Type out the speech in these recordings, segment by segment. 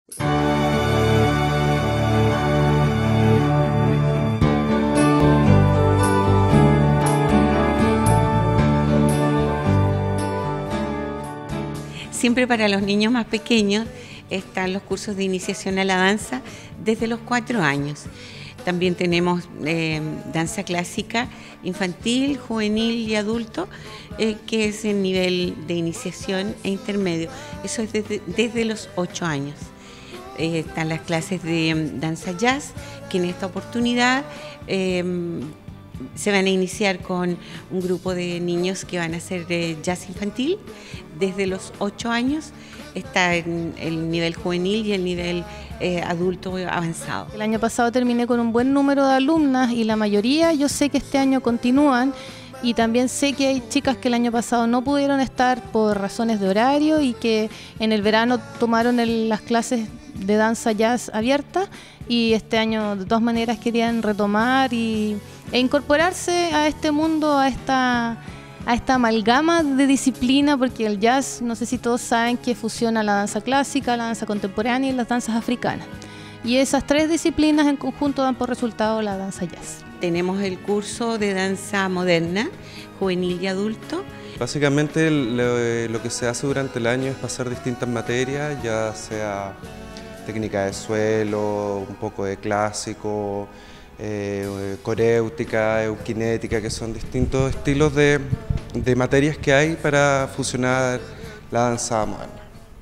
Siempre para los niños más pequeños están los cursos de iniciación a la danza desde los 4 años. También tenemos danza clásica infantil, juvenil y adulto, que es el nivel de iniciación e intermedio. Eso es desde los 8 años. Están las clases de danza jazz, que en esta oportunidad se van a iniciar con un grupo de niños que van a hacer jazz infantil desde los 8 años. Está en el nivel juvenil y el nivel adulto avanzado. El año pasado terminé con un buen número de alumnas y la mayoría yo sé que este año continúan, y también sé que hay chicas que el año pasado no pudieron estar por razones de horario y que en el verano tomaron las clases de danza jazz abiertas, y este año de todas maneras querían retomar e incorporarse a este mundo, a esta amalgama de disciplina, porque el jazz, no sé si todos saben que fusiona la danza clásica, la danza contemporánea y las danzas africanas. Y esas 3 disciplinas en conjunto dan por resultado la danza jazz. Tenemos el curso de danza moderna, juvenil y adulto. Básicamente lo que se hace durante el año es pasar distintas materias, ya sea técnica de suelo, un poco de clásico, coréutica, eukinética, que son distintos estilos de materias que hay para fusionar la danza moderna.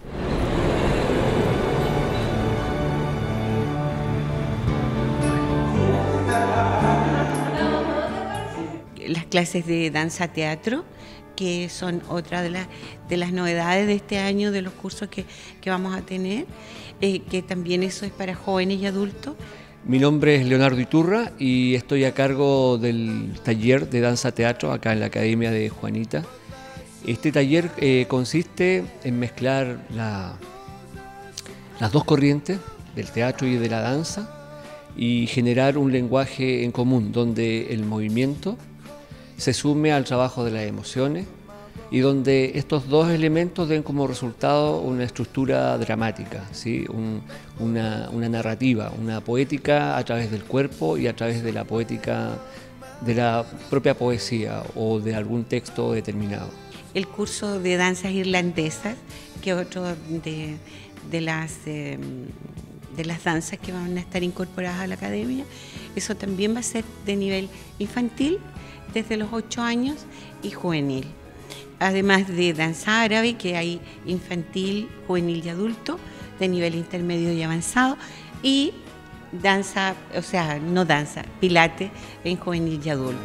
Las clases de danza teatro, que son otra de las novedades de este año, de los cursos que vamos a tener, que también eso es para jóvenes y adultos. Mi nombre es Leonardo Iturra y estoy a cargo del taller de danza teatro acá en la Academia de Juanita. Este taller consiste en mezclar las dos corrientes, del teatro y de la danza, y generar un lenguaje en común donde el movimiento se sume al trabajo de las emociones y donde estos dos elementos den como resultado una estructura dramática, ¿sí? una narrativa, una poética a través del cuerpo y a través de la poética de la propia poesía o de algún texto determinado. El curso de danzas irlandesas, que es otro de las danzas que van a estar incorporadas a la academia, eso también va a ser de nivel infantil, desde los 8 años, y juvenil. Además de danza árabe, que hay infantil, juvenil y adulto, de nivel intermedio y avanzado, y danza, o sea, no danza, pilates en juvenil y adulto.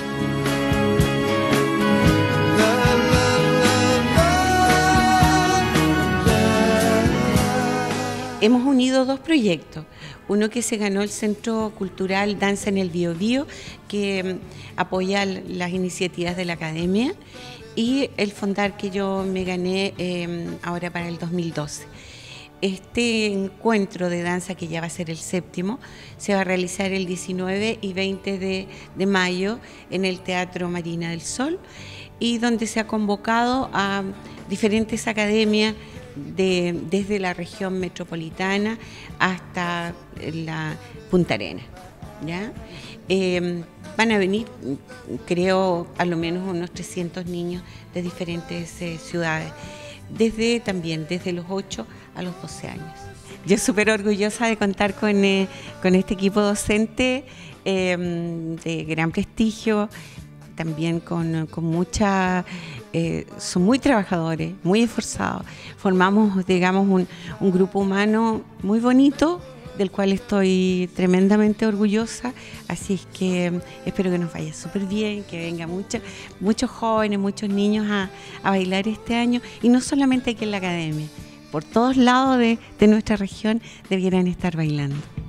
Hemos unido 2 proyectos, uno que se ganó el Centro Cultural Danza en el Biobío, que apoya las iniciativas de la academia, y el Fondar que yo me gané ahora para el 2012. Este encuentro de danza, que ya va a ser el 7º, se va a realizar el 19 y 20 de mayo en el Teatro Marina del Sol, y donde se ha convocado a diferentes academias desde la región metropolitana hasta la Punta Arenas, ¿ya? Van a venir, creo, a lo menos unos 300 niños de diferentes ciudades, también desde los 8 a los 12 años. Yo súper orgullosa de contar con este equipo docente de gran prestigio, también con mucha... son muy trabajadores, muy esforzados. Formamos, digamos, un grupo humano muy bonito, del cual estoy tremendamente orgullosa, así es que espero que nos vaya súper bien, que vengan muchos jóvenes, muchos niños a bailar este año, y no solamente aquí en la academia, por todos lados de nuestra región debieran estar bailando.